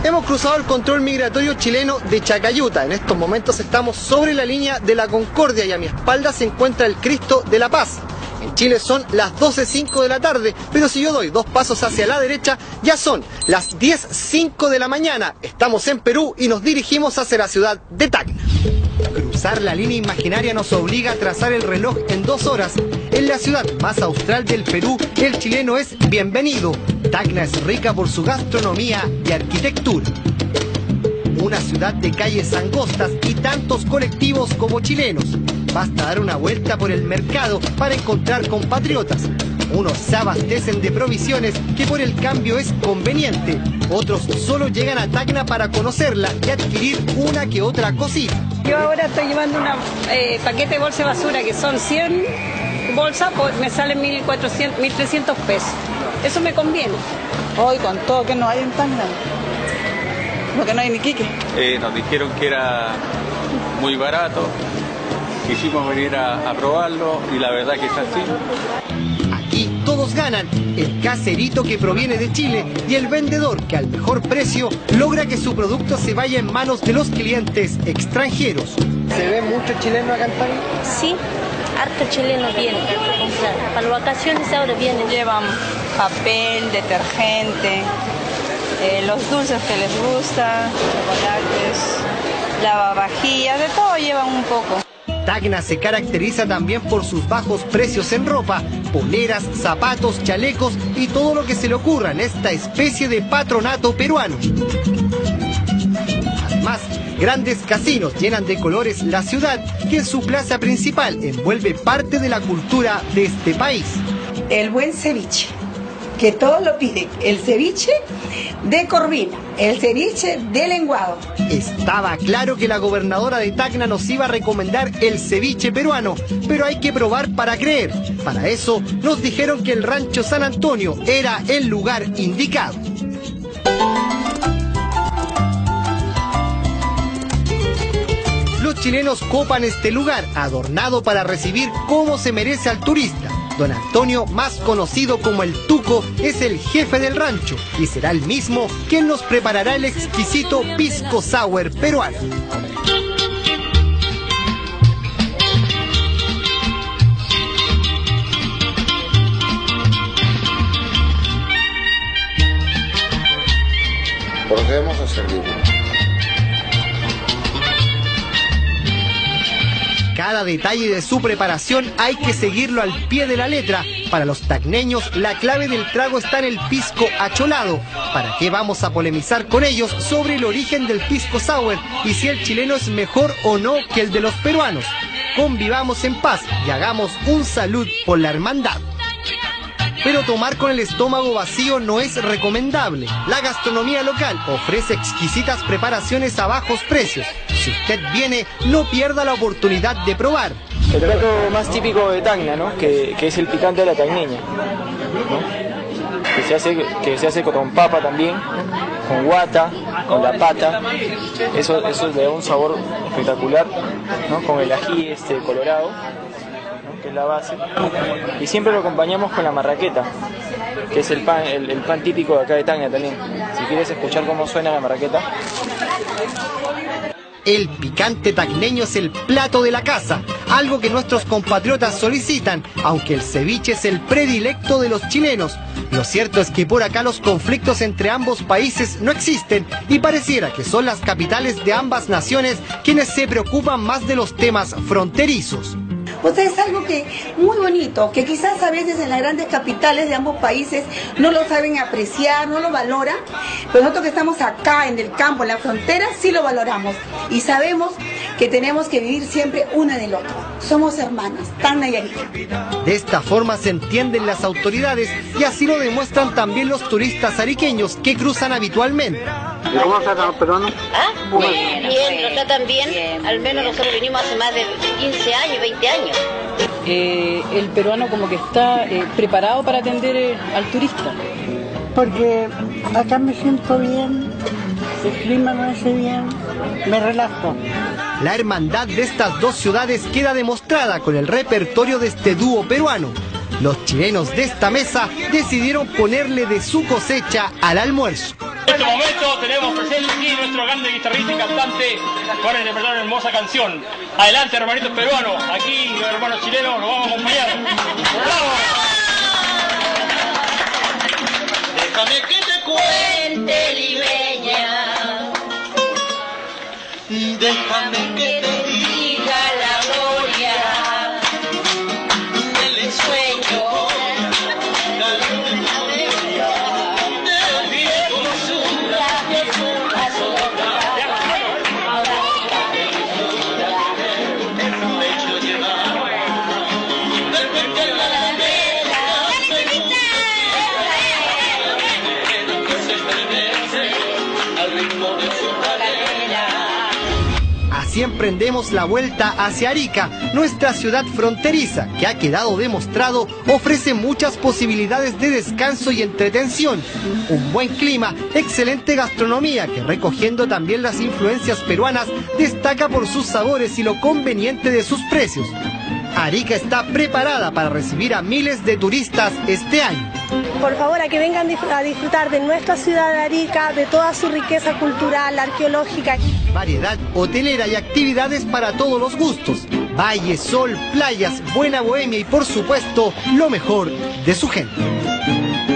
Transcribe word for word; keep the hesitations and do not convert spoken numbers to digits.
Hemos cruzado el control migratorio chileno de Chacayuta. En estos momentos estamos sobre la línea de la Concordia y a mi espalda se encuentra el Cristo de la Paz. En Chile son las doce cinco de la tarde, pero si yo doy dos pasos hacia la derecha, ya son las diez cinco de la mañana. Estamos en Perú y nos dirigimos hacia la ciudad de Tacna. Cruzar la línea imaginaria nos obliga a trazar el reloj en dos horas. En la ciudad más austral del Perú, el chileno es bienvenido. Tacna es rica por su gastronomía y arquitectura. Una ciudad de calles angostas y tantos colectivos como chilenos. Basta dar una vuelta por el mercado para encontrar compatriotas. Unos se abastecen de provisiones, que por el cambio es conveniente. Otros solo llegan a Tacna para conocerla y adquirir una que otra cosita. Yo ahora estoy llevando un eh, paquete de bolsa de basura que son cien bolsas, pues me salen mil cuatrocientos, mil trescientos pesos. Eso me conviene. Hoy con todo que no hay en Tacna, porque no hay ni quique. Eh, nos dijeron que era muy barato, quisimos venir a, a probarlo y la verdad que es así. Aquí todos ganan, el caserito que proviene de Chile y el vendedor que al mejor precio logra que su producto se vaya en manos de los clientes extranjeros. ¿Se ven muchos chilenos acá en Tacna? Sí, harto chileno viene a comprar. Para las vacaciones ahora vienen. Llevan papel, detergente, eh, los dulces que les gusta, chocolates, lavavajillas, de todo llevan un poco. Tacna se caracteriza también por sus bajos precios en ropa, poleras, zapatos, chalecos y todo lo que se le ocurra en esta especie de patronato peruano. Además, grandes casinos llenan de colores la ciudad, que en su plaza principal envuelve parte de la cultura de este país. El buen ceviche, que todos lo piden, el ceviche de corvina, el ceviche de lenguado. Estaba claro que la gobernadora de Tacna nos iba a recomendar el ceviche peruano, pero hay que probar para creer. Para eso nos dijeron que el Rancho San Antonio era el lugar indicado. Los chilenos copan este lugar, adornado para recibir como se merece al turista. Don Antonio, más conocido como el Tuco, es el jefe del rancho y será el mismo quien nos preparará el exquisito pisco sour peruano. Procedemos a servirlo. Cada detalle de su preparación hay que seguirlo al pie de la letra. Para los tacneños, la clave del trago está en el pisco acholado. ¿Para qué vamos a polemizar con ellos sobre el origen del pisco sour y si el chileno es mejor o no que el de los peruanos? Convivamos en paz y hagamos un salud por la hermandad. Pero tomar con el estómago vacío no es recomendable. La gastronomía local ofrece exquisitas preparaciones a bajos precios. Si usted viene, no pierda la oportunidad de probar. El plato más típico de Tacna, ¿no? que, que es el picante de la tacneña, ¿no? que, se hace, que se hace con papa también, con guata, con la pata. Eso, eso le da un sabor espectacular, ¿no? Con el ají este colorado, que es la base, y siempre lo acompañamos con la marraqueta, que es el pan, el, el pan típico de acá de Tacna también. Si quieres escuchar cómo suena la marraqueta. El picante tacneño es el plato de la casa, algo que nuestros compatriotas solicitan, aunque el ceviche es el predilecto de los chilenos. Lo cierto es que por acá los conflictos entre ambos países no existen y pareciera que son las capitales de ambas naciones quienes se preocupan más de los temas fronterizos. Pues es algo que muy bonito, que quizás a veces en las grandes capitales de ambos países no lo saben apreciar, no lo valoran, pero nosotros que estamos acá en el campo, en la frontera, sí lo valoramos y sabemos que tenemos que vivir siempre una del otro. Somos hermanas, Tacna y Arica. De esta forma se entienden las autoridades y así lo demuestran también los turistas ariqueños que cruzan habitualmente. ¿Y cómo tratan los peruanos? ¿Ah? Bien, bien, lo tratan bien. bien. Al menos nosotros vinimos hace más de quince años, veinte años. Eh, el peruano como que está eh, preparado para atender eh, al turista. Porque acá me siento bien, el clima me hace bien, me relajo. La hermandad de estas dos ciudades queda demostrada con el repertorio de este dúo peruano. Los chilenos de esta mesa decidieron ponerle de su cosecha al almuerzo. En este momento tenemos presente aquí nuestro grande guitarrista y cantante para interpretar una hermosa canción. Adelante, hermanitos peruanos, aquí los hermanos chilenos nos vamos a acompañar. ¡Bravo! Déjame que te cuente, limeña. Déjame que te diga la gloria del sueño, del viejo Sura, que su paso hecho llevar del pequeño la Así emprendemos la vuelta hacia Arica, nuestra ciudad fronteriza, que ha quedado demostrado ofrece muchas posibilidades de descanso y entretención, un buen clima, excelente gastronomía que, recogiendo también las influencias peruanas, destaca por sus sabores y lo conveniente de sus precios. Arica está preparada para recibir a miles de turistas este año. Por favor, a que vengan a disfrutar de nuestra ciudad de Arica, de toda su riqueza cultural, arqueológica. Variedad hotelera y actividades para todos los gustos. Valle, sol, playas, buena bohemia y por supuesto, lo mejor de su gente.